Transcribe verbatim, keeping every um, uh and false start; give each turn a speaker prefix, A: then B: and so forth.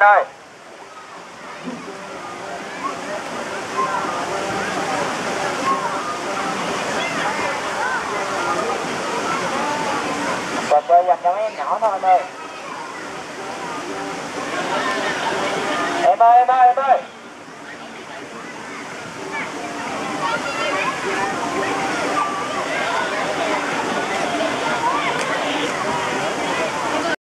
A: ơi. Còn chơi dành cho mấy em nhỏ thôi anh ơi.